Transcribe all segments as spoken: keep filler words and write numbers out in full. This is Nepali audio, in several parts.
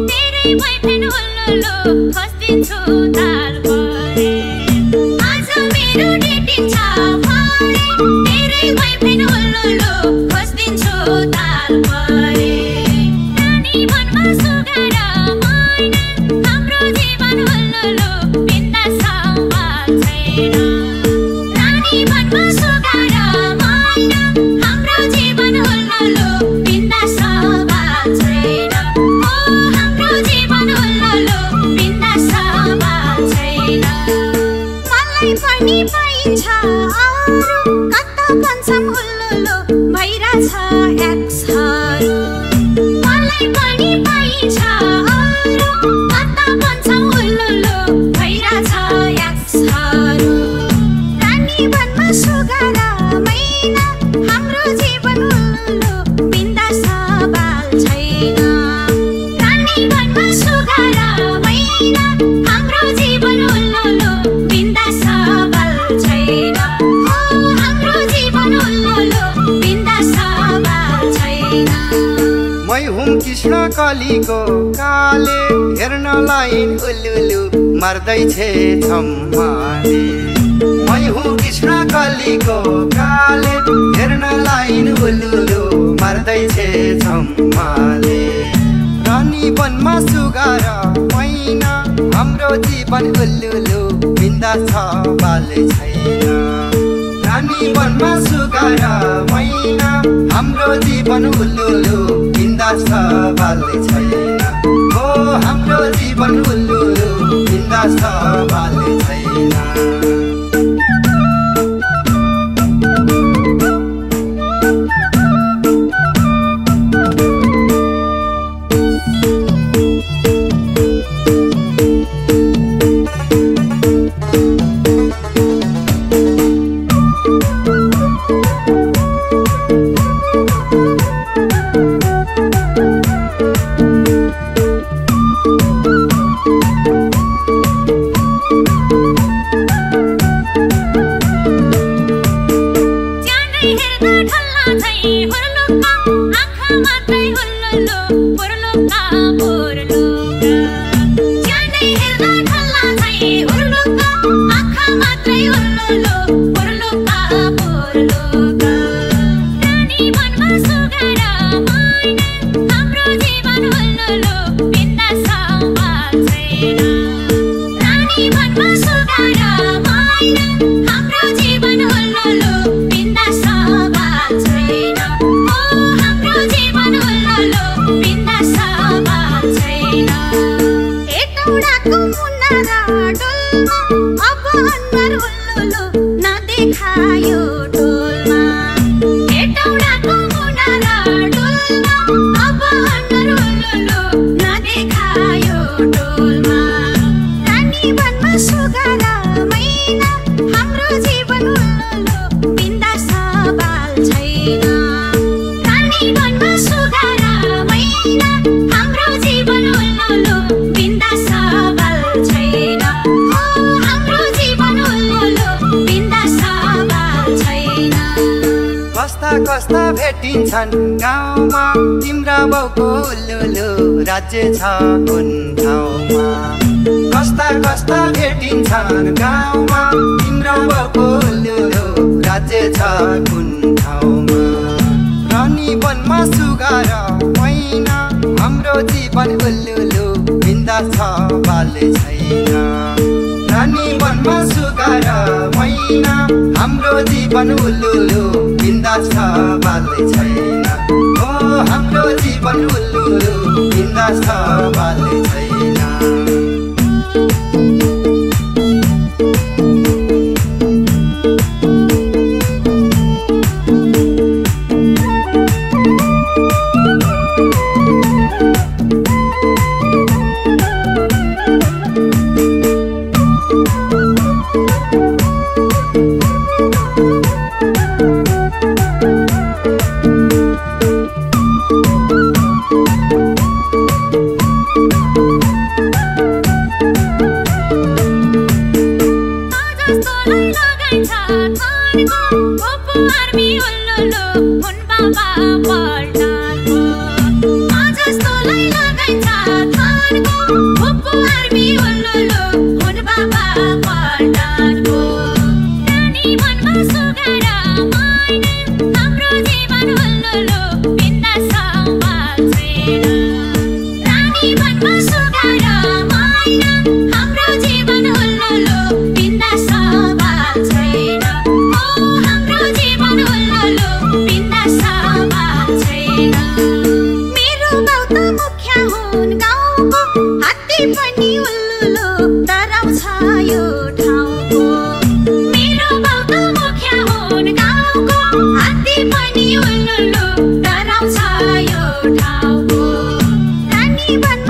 तेरै boyfriend हुल्लुलु खोज्दिन्छु ताल परे आज मेरो डेटिङ छ भरे तेरै boyfriend हुल्लुलु खोज्दिन्छु ताल परे रानी वनमा सुगार मैना हाम्रो जीवन हुल्लुलु बिन्दास बाल छैन रानी वनमा सुगार मैना हाम्रो जीवन हुल्लुलु बिन्दास बाल छैन ओ हाम्रो जीवन हुल्लुलु बिन्दास बाल छैन मलाई पनि पाइन्छ अरू कता भन्छम हुल्लुलु भइराछ एक्सहरू मलाई पनि पाइन्छ अरू कता भन्छम हुल्लुलु भइराछ एक्सहरू रानी वनमा सुगार मैना हाम्रो जीवन हुल्लुलु बिन्दास बाल छैन रानी वनमा सुगार मैना हाम्रो जीवन हुल्लुलु बिन्दास बाल छैन ओ हाम्रो जीवन हुल्लुलु बिन्दास बाल छैन मै हुँ कृष्ण कलीको काले हेर्नलाई उल्लुलु मर्दैछ छम्माले मै हुँ कृष्ण कलीको काले हेर्नलाई उल्लुलु मर्दैछ छम्माले रानी वनमा सुगार मैना हाम्रो जीवन उल्लुलु बिन्दास बाल छैन रानी वनमा सुगार मैना हाम्रो जीवन उल्लुलु बिन्दास बाल छैन ओ हाम्रो जीवन उल्लुलु बिन्दास बाल छैन कस्ता भेटिन्छन् गाउँमा तिम्रा बाउको उल्लुलु राज्य छ कुन ठाउँमा कस्ता कस्ता भेटिन्छन् गाउँमा तिम्रा बाउको उल्लुलु राज्य छ कुन ठाउँमा रानी वनमा सुगार मैना हाम्रो जीवन उल्लुलु बिन्दास बाल छैन रानी वनमा सुगार मैना हाम्रो जीवन उल्लुलु बिन्दास बाल छैन ओ हाम्रो जीवन उल्लुलु बिन्दास बाल छैन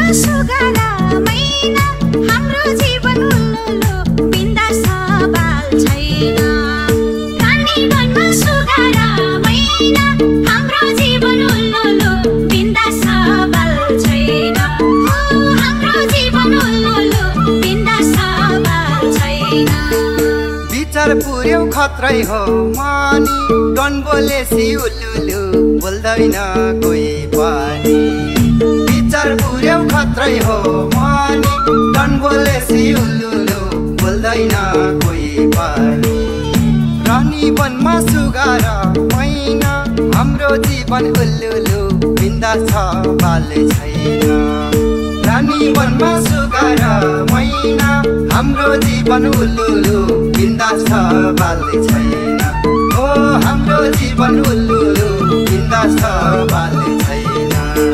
सुगारा मैना हाम्रो जीवन उल्लुलो बिन्दास बाल छैन रानी वनमा सुगारा मैना हाम्रो जीवन उल्लुलो बिन्दास बाल छैन हो हाम्रो जीवन उल्लुलो बिन्दास बाल छैन विचार पुर्यौ खत्रै हो मानी डन बोलेसी उल्लुलु बोल्दैन कोही पनि विचार पुर्यौ खत्रै हो मानी डन बोलेसी उल्लुलु बोल्दैन कोही पनि रानी वनमा सुगारा मैना हाम्रो जीवन उल्लुलु बिन्दास छ बाल छैन रानी वनमा सुगारा मैना हाम्रो जीवन उल्लुलु बिन्दास छ बाल छैन ओ हाम्रो जीवन उल्लुलु बिन्दास छ बाल छैन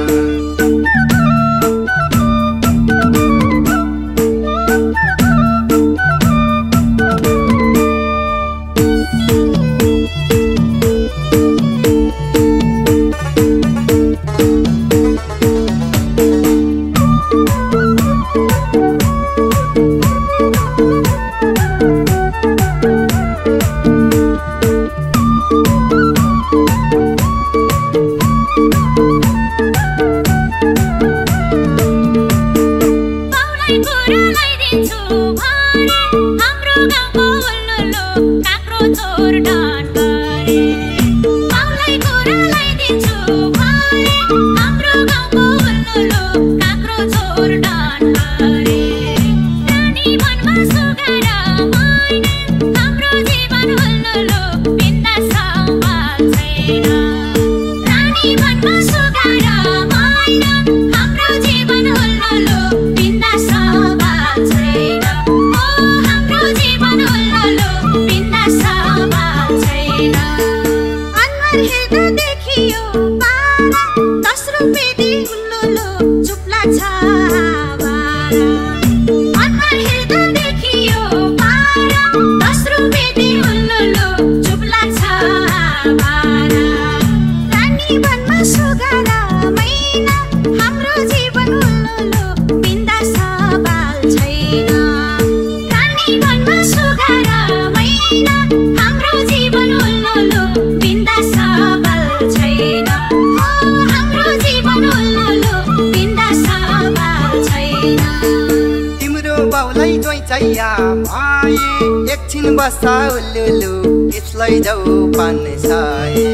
एकछिन बस्दा उल्लुलु त्यसलाई जाऊ पान्ने साए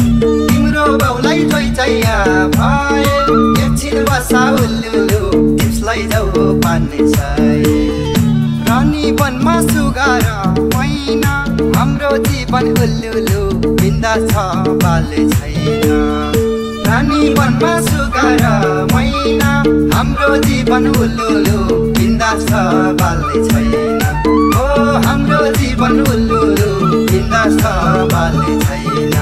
तिम्रो बाउलाई जोइ चाहिया भाए एकछिन बस्दा उल्लुलु त्यसलाई जाऊ पान्ने साए रानी वनमा सुगारा मैना हाम्रो जीवन उल्लुलु बिन्दास छ बाल छैन रानी वनमा सुगारा मैना हाम्रो जीवन उल्लुलु बिन्दास छ बाल छैन ओ हाम्रो जीवन उल्लुलु बिन्दास छ बाल छैन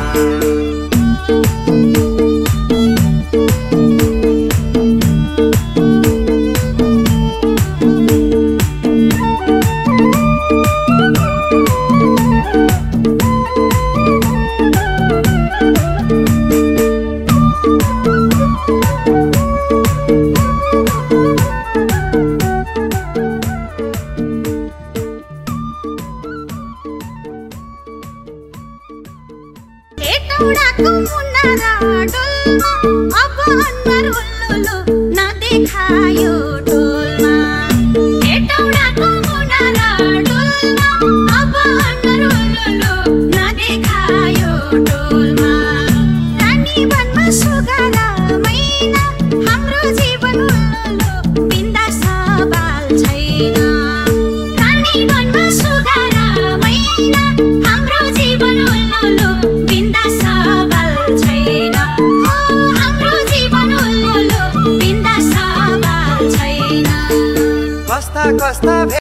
कस्ता